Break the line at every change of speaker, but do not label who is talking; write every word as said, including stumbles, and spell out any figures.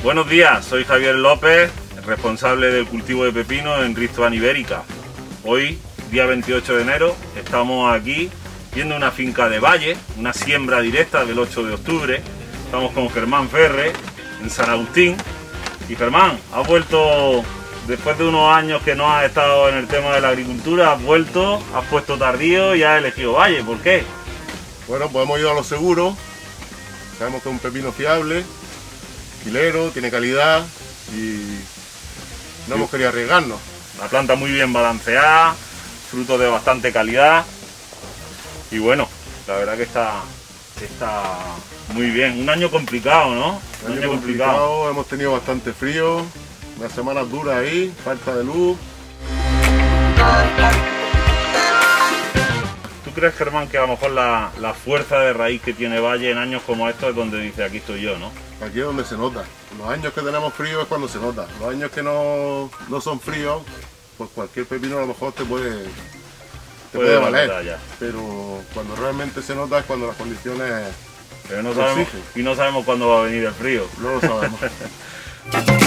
Buenos días, soy Javier López, responsable del cultivo de pepino en Ristoan Ibérica. Hoy, día veintiocho de enero, estamos aquí viendo una finca de valle, una siembra directa del ocho de octubre. Estamos con Germán Ferre en San Agustín. Y Germán, has vuelto, después de unos años que no has estado en el tema de la agricultura, has vuelto, has puesto tardío y has elegido valle. ¿Por qué?
Bueno, pues hemos ido a lo seguro. Sabemos que es un pepino fiable, filero, tiene calidad y no hemos querido arriesgarnos.
La planta muy bien balanceada, frutos de bastante calidad y bueno, la verdad que está, está muy bien. Un año complicado, ¿no?
Un año, año complicado. complicado, hemos tenido bastante frío, unas semanas duras ahí, falta de luz.
¿Tú crees, Germán, que a lo mejor la, la fuerza de raíz que tiene Valle en años como estos es donde dice aquí estoy yo, ¿no?
Aquí es donde se nota. Los años que tenemos frío es cuando se nota. Los años que no, no son fríos, pues cualquier pepino a lo mejor te puede, te puede, puede valer. Ya. Pero cuando realmente se nota es cuando las condiciones
Pero no sabemos, y no sabemos cuándo va a venir el frío.
No lo sabemos.